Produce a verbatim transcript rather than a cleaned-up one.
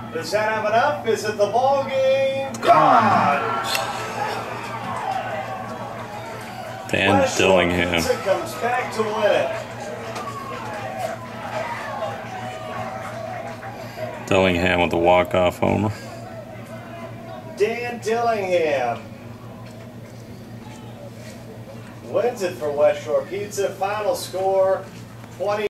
Does that have enough? Is it the ball game? Gone! Dan Dillingham comes back to win it. Dillingham with the walk-off homer. Dan Dillingham wins it for West Shore Pizza. Final score twenty.